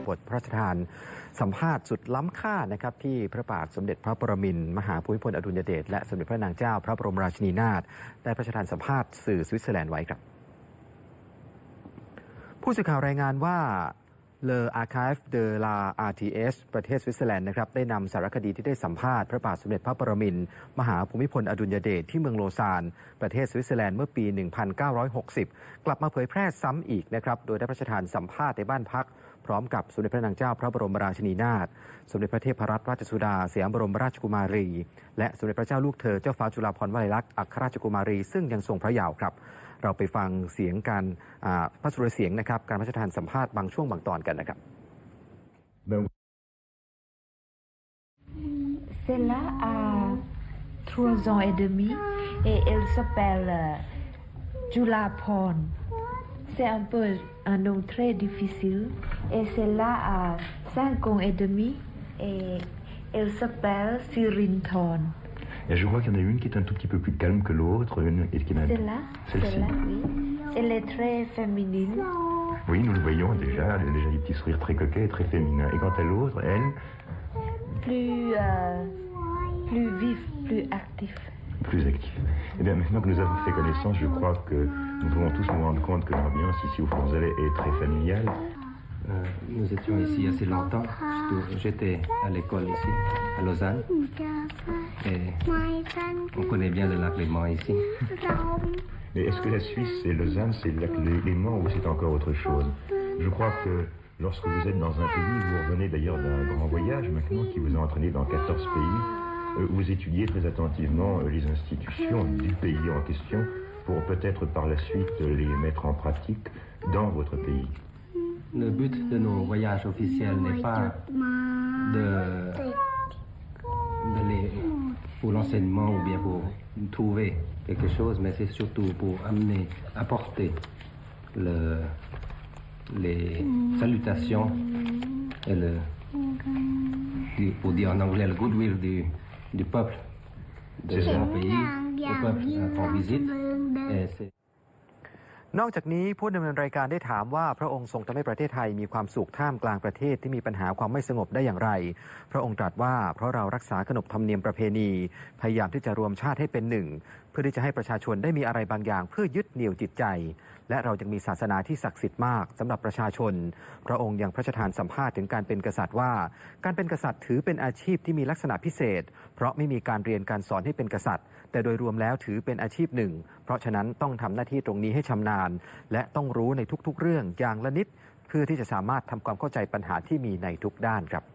บทพระราชทานสัมภาษณ์สุดล้ำค่านะครับที่พระบาทสมเด็จพระปรมินทรมหาภูมิพลอดุลยเดชและสมเด็จพระนางเจ้าพระบรมราชินีนาถได้พระราชทานสัมภาษณ์สื่อสวิตเซอร์แลนด์ไว้ครับผู้สื่อข่าวรายงานว่าLe Archive de la RTS ประเทศสวิตเซอร์แลนด์นะครับได้นำสารคดีที่ได้สัมภาษณ์พระบาทสมเด็จพระปรมินทรมหาภูมิพลอดุลยเดชที่เมืองโลซานประเทศสวิตเซอร์แลนด์เมื่อปี 1960 กลับมาเผยแพร่ซ้ำอีกนะครับโดยได้พระราชทานสัมภาษณ์ในบ้านพักพร้อมกับสมเด็จพระนางเจ้าพระบรมราชินีนาถสมเด็จพระเทพรัตนราชสุดาสยามบรมราชกุมารีและสมเด็จพระเจ้าลูกเธอเจ้าฟ้าจุฬาภรณ์วลัยลักษณ์อัครราชกุมารีซึ่งยังทรงพระเยาว์ครับเราไปฟังเสียงการพระสุรเสียงนะครับการพระราชทานสัมภาษณ์บางช่วงบางตอนกันนะครับ Celle-là a 3 ans et demi et elle s'appelle Julaporn. C'est un peu un nom très difficile. Et celle-là a 5 ans et demi et elle s'appelle Sirinthorn. Et je crois qu'il y en a une qui est un tout petit peu plus calme que l'autre. Celle-là, oui. Elle est très féminine. Oui, nous le voyons déjà. Elle a déjà des petits sourires très coquets et très féminins. Et quant à l'autre, elle plus vif, plus actif. Plus actif. Eh bien, maintenant que nous avons fait connaissance, je crois que nous pouvons tous nous rendre compte que l'ambiance ici au Fonzalais est très familiale. Nous étions ici assez longtemps. J'étais à l'école ici, à Lausanne. Et on connaît bien le lac Léman ici. Mais est-ce que la Suisse et Lausanne, c'est le lac Léman ou c'est encore autre chose? Je crois que lorsque vous êtes dans un pays, vous revenez d'ailleurs d'un grand voyage maintenant qui vous a entraîné dans 14 pays, vous étudiez très attentivement les institutions du pays en question pour peut-être par la suite les mettre en pratique dans votre pays. Le but de nos voyages officiels n'est pas d'aller pour l'enseignement ou bien pour trouver quelque chose, mais c'est surtout pour apporter les salutations et pour dire en anglais le goodwill du peuple de mon pays, le peuple en visite. Et นอกจากนี้ผู้ดำเนินรายการได้ถามว่าพระองค์ทรงทำให้ประเทศไทยมีความสุขท่ามกลางประเทศที่มีปัญหาความไม่สงบได้อย่างไรพระองค์ตรัสว่าเพราะเรารักษาขนบธรรมเนียมประเพณีพยายามที่จะรวมชาติให้เป็นหนึ่งเพื่อที่จะให้ประชาชนได้มีอะไรบางอย่างเพื่อยึดเหนี่ยวจิตใจและเรายังมีศาสนาที่ศักดิ์สิทธิ์มากสำหรับประชาชนพระองค์ยังพระราชทานสัมภาษณ์ถึงการเป็นกษัตริย์ว่าการเป็นกษัตริย์ถือเป็นอาชีพที่มีลักษณะพิเศษเพราะไม่มีการเรียนการสอนให้เป็นกษัตริย์แต่โดยรวมแล้วถือเป็นอาชีพหนึ่งเพราะฉะนั้นต้องทำหน้าที่ตรงนี้ให้ชำนาญและต้องรู้ในทุกๆเรื่องอย่างละนิดเพื่อที่จะสามารถทำความเข้าใจปัญหาที่มีในทุกด้านครับ